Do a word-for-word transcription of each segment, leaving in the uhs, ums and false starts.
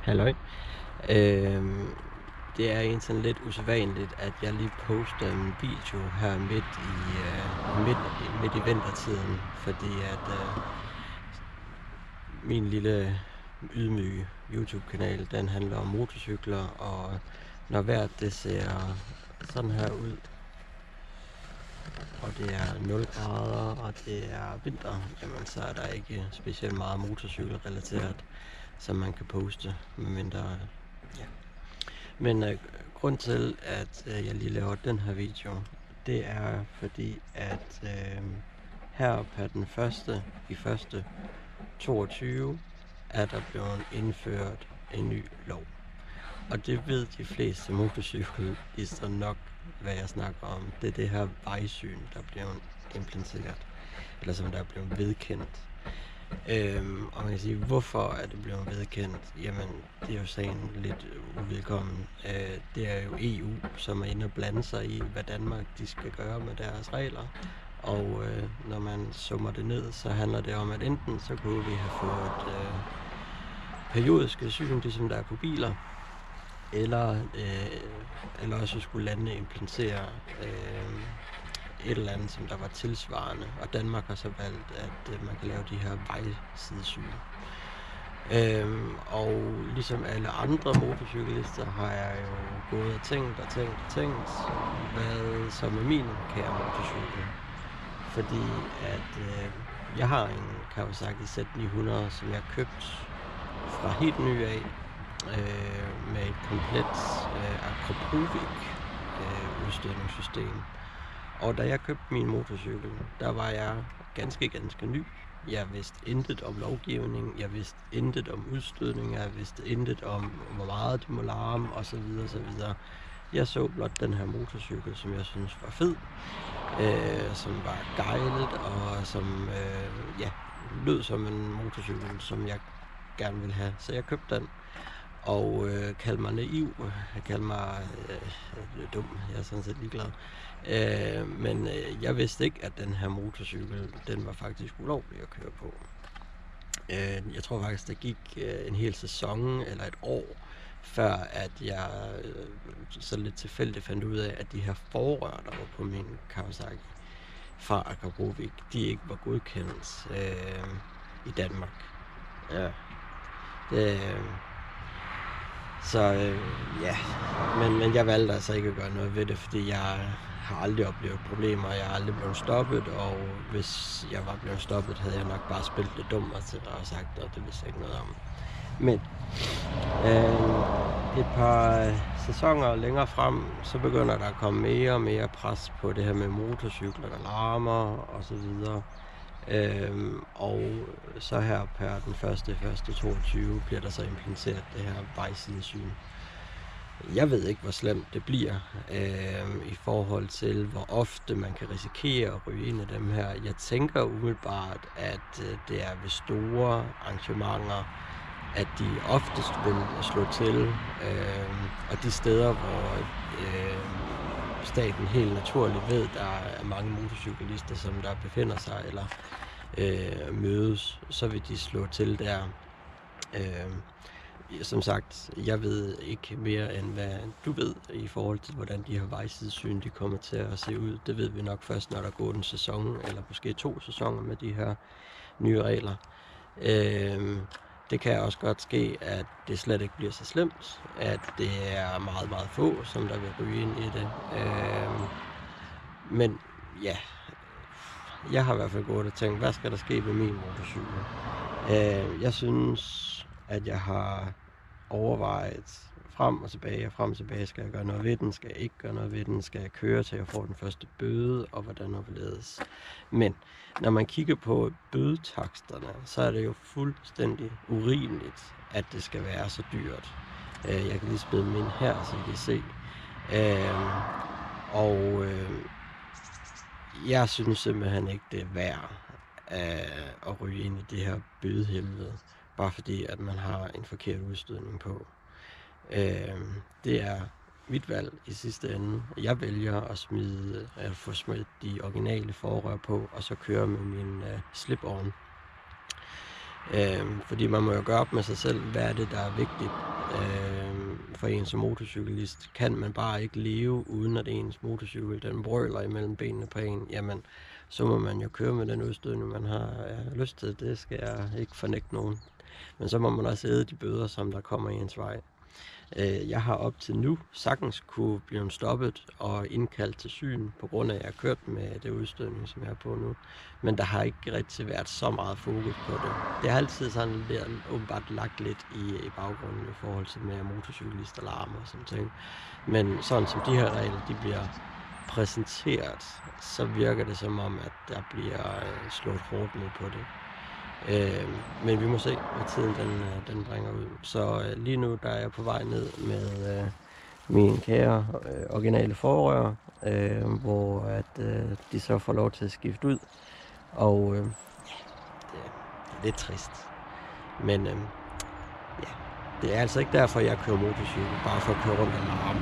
Halløj. Øhm, det er egentlig sådan lidt usædvanligt, at jeg lige poster en video her midt i, øh, midt, midt i vintertiden, fordi at øh, min lille ydmyge YouTube-kanal, den handler om motorcykler, og når vejret det ser sådan her ud, og det er nul grader, og det er vinter, jamen så er der ikke specielt meget motorcykelrelateret, som man kan poste, medmindre, ja. Men øh, grund til, at øh, jeg lige laver den her video, det er fordi, at øh, her per den første i første toogtyve er der blevet indført en ny lov. Og det ved de fleste motorcyklister nok, hvad jeg snakker om. Det er det her vejsyn, der bliver implementeret, eller som der er blevet vedkendt. Øhm, og man kan sige, hvorfor er det blevet vedkendt? Jamen, det er jo sagen lidt uvedkommen. Øh, det er jo E U, som er inde og blande sig i, hvad Danmark de skal gøre med deres regler. Og øh, når man summer det ned, så handler det om, at enten så kunne vi have fået øh, periodiske syn, ligesom der er på biler, eller, øh, eller også skulle landene implementere øh, et eller andet, som der var tilsvarende. Og Danmark har så valgt, at øh, man kan lave de her vejsidesyn. Øhm, og ligesom alle andre motorcyklister har jeg jo gået og tænkt og tænkt og tænkt, hvad så med min kære motorcykel. Fordi at øh, jeg har en Kawasaki Z ni hundrede, som jeg købte fra helt ny af, øh, med et komplet øh, Akrapovic øh, udstødningssystem. Og da jeg købte min motorcykel, der var jeg ganske, ganske ny. Jeg vidste intet om lovgivning, jeg vidste intet om udstødning, jeg vidste intet om, hvor meget det må larme osv. osv. Jeg så blot den her motorcykel, som jeg synes var fed, øh, som var guidet og som øh, ja, lød som en motorcykel, som jeg gerne ville have. Så jeg købte den. Og øh, kald mig naiv, kald mig øh, dum, jeg er sådan set ligeglad. Øh, men øh, jeg vidste ikke, at den her motorcykel, den var faktisk ulovlig at køre på. Øh, jeg tror faktisk, der gik øh, en hel sæson eller et år, før at jeg øh, så lidt tilfældigt fandt ud af, at de her forrør, der var på min Kawasaki fra Akrapovic, de ikke var godkendt øh, i Danmark. Ja, det... Øh, Så øh, ja, men, men jeg valgte altså ikke at gøre noget ved det, fordi jeg har aldrig oplevet problemer, jeg har aldrig blevet stoppet, og hvis jeg var blevet stoppet, havde jeg nok bare spillet det dumt og sagt, at det vidste jeg ikke noget om. Men øh, et par sæsoner længere frem, så begynder der at komme mere og mere pres på det her med motorcykler, der larmer og så videre. Øhm, og så her per den første første toogtyve bliver der så implementeret det her vejsidesyn. Jeg ved ikke, hvor slemt det bliver øhm, i forhold til, hvor ofte man kan risikere at ryge ind i dem her. Jeg tænker umiddelbart, at øh, det er ved store arrangementer, at de oftest vil slå til, øhm, og de steder, hvor øh, staten helt naturligt ved, der er mange motorcyklister, som der befinder sig eller øh, mødes, så vil de slå til der. Øh, som sagt, jeg ved ikke mere end hvad du ved i forhold til, hvordan de her vejsidesyn de kommer til at se ud. Det ved vi nok først, når der går en sæson, eller måske to sæsoner med de her nye regler. Øh, Det kan også godt ske, at det slet ikke bliver så slemt, at det er meget, meget få, som der vil ryge ind i det. Øh, men ja, jeg har i hvert fald gået og tænkt, hvad skal der ske med min motorcykel? Øh, jeg synes, at jeg har overvejet frem og tilbage, og frem og tilbage, skal jeg gøre noget ved den, skal jeg ikke gøre noget ved den, skal jeg køre til jeg får den første bøde, og hvordan overledes. Men når man kigger på bødetaksterne, så er det jo fuldstændig urimeligt, at det skal være så dyrt. Jeg kan lige smide min her, så I kan se. Og jeg synes simpelthen ikke, det er værd at ryge ind i det her bødehelvede, bare fordi, at man har en forkert udstødning på. Det er mit valg i sidste ende. Jeg vælger at smide, at få smidt de originale forrør på, og så køre med min uh, slip-on. Øh, fordi man må jo gøre op med sig selv, hvad er det, der er vigtigt øh, for en som motorcyklist. Kan man bare ikke leve, uden at ens motorcykel den brøler imellem benene på en, jamen så må man jo køre med den udstødning, man har øh, lyst til. Det skal jeg ikke fornægte nogen. Men så må man også æde de bøder, som der kommer i ens vej. Øh, jeg har op til nu sagtens kunne blive stoppet og indkaldt til syn, på grund af, at jeg har kørt med det udstødning, som jeg er på nu. Men der har ikke rigtig været så meget fokus på det. Det har altid sådan lidt, åbenbart lagt lidt i, i baggrunden i forhold til med motorcyklister, larm og sådan ting. Men sådan som de her regler, de bliver præsenteret, så virker det som om, at der bliver øh, slået hårdt ned på det. Øh, men vi må se, hvad tiden den, øh, den bringer ud. Så øh, lige nu der er jeg på vej ned med øh, mine kære øh, originale forrører, øh, hvor at, øh, de så får lov til at skifte ud. Og øh, det, det er lidt trist. Men øh, ja, det er altså ikke derfor, jeg kører motorcykel, bare for at køre rundt og larme.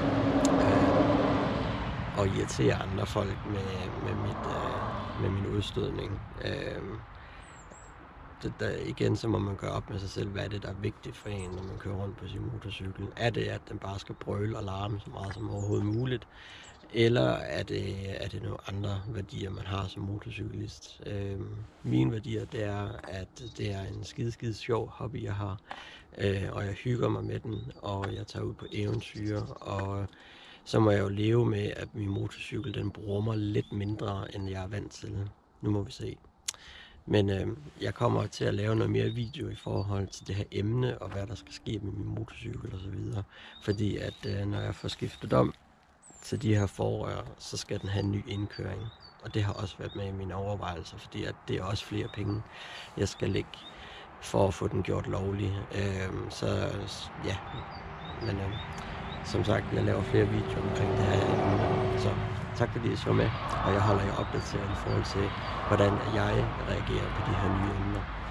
Øh, og irritere andre folk med, med, mit, øh, med min udstødning. Øh, Det der, igen, så må man gøre op med sig selv, hvad er det, der er vigtigt for en, når man kører rundt på sin motorcykel. Er det, at den bare skal brøle og larme så meget som overhovedet muligt? Eller er det, er det nogle andre værdier, man har som motorcyklist? Øh, mine værdier, det er, at det er en skide, skide sjov hobby, jeg har. Øh, og jeg hygger mig med den, og jeg tager ud på eventyr. Og så må jeg jo leve med, at min motorcykel, den bruger mig lidt mindre, end jeg er vant til. Nu må vi se. Men øh, jeg kommer til at lave noget mere video i forhold til det her emne, og hvad der skal ske med min motorcykel og så videre. Fordi at øh, når jeg får skiftet om til de her forrør, så skal den have en ny indkøring. Og det har også været med i mine overvejelser, fordi at det er også flere penge, jeg skal lægge for at få den gjort lovlig. Øh, så ja, men øh, som sagt, jeg laver flere videoer omkring det her emne. Så tak fordi I så med, og jeg holder jer opdateret i forhold til, hvordan jeg reagerer på de her nye emner.